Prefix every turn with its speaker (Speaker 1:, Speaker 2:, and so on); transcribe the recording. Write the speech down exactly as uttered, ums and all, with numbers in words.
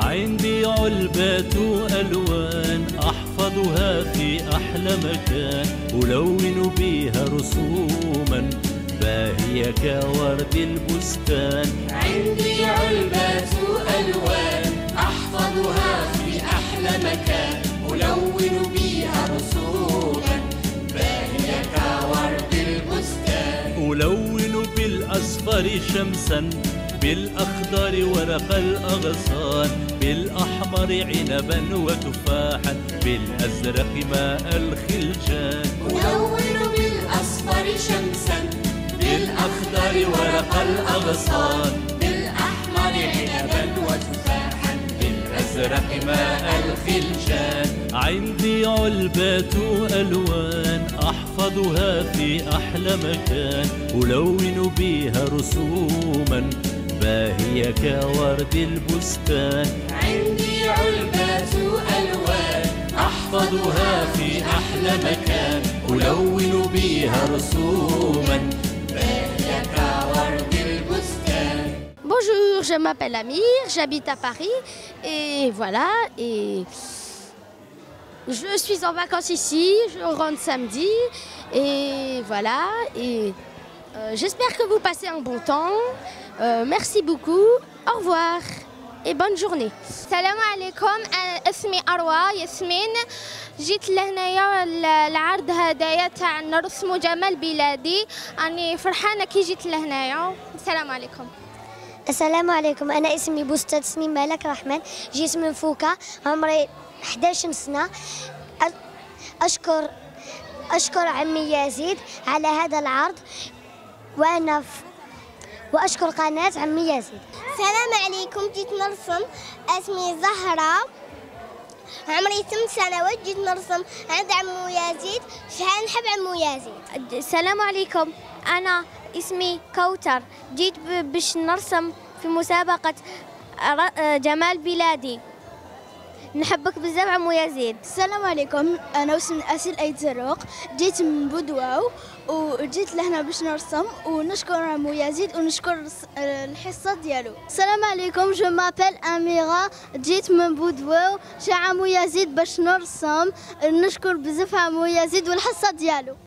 Speaker 1: عندي علبات ألوان أحفظها في أحلى مكان، ألون بيها رسوما باهية كورد البستان.
Speaker 2: عندي علبات ألوان أحفظها في أحلى مكان، ألون بيها رسوما باهية كورد البستان.
Speaker 1: ألون بالأصفر شمسا، بالأخضر ورق الأغصان، بالأحمر عنبا وتفاحا، بالأزرق ماء الخلجان.
Speaker 2: ألون بالأصفر شمسا، بالأخضر ورق الأغصان، بالأحمر عنبا وتفاحا، بالأزرق ماء الخلجان.
Speaker 1: عندي علبات ألوان أحفظها في أحلى مكان، ألون بيها رسوما باهية كورد البستان.
Speaker 2: عندي علبات ألوان
Speaker 1: أحفظها في أحلى مكان، ألون بيها رسوما
Speaker 2: باهية كورد البستان.
Speaker 3: Bonjour, je m'appelle Amir, j'habite à Paris et voilà, et je suis en vacances ici, je rentre samedi et voilà, et euh, j'espère que vous passez un bon temps. Euh, merci beaucoup, au revoir et bonne journée.
Speaker 4: السلام عليكم، اسمي أروى ياسمين، جيت لهنايا العرض هدايا تاع نرسمو جمال بلادي، راني فرحانة كي جيت لهنايا. السلام عليكم.
Speaker 5: السلام عليكم، أنا اسمي بوستة، اسمي مالك رحمن، جيت من فوكا، عمري إحدى عشرة سنة. أشكر أشكر عمي يزيد على هذا العرض، وأنا وأشكر قناة عمي يزيد.
Speaker 6: السلام عليكم، جيت نرسم، اسمي زهرة، عمري ثمان سنوات، جيت نرسم عند عمو يزيد، شحال نحب عمو يزيد.
Speaker 4: السلام عليكم، أنا اسمي كوثر، جيت باش نرسم في مسابقة جمال بلادي. نحبك بزاف عمو يزيد.
Speaker 7: السلام عليكم، أنا اسمي أسيل أيد زروق، جيت من بودواو وجيت لهنا باش نرسم، ونشكر عمو يزيد ونشكر الحصة ديالو. السلام عليكم، جو مابيل أميرة، جيت من بودواو، جا عمو يزيد باش نرسم، نشكر بزاف عمو يزيد والحصة ديالو.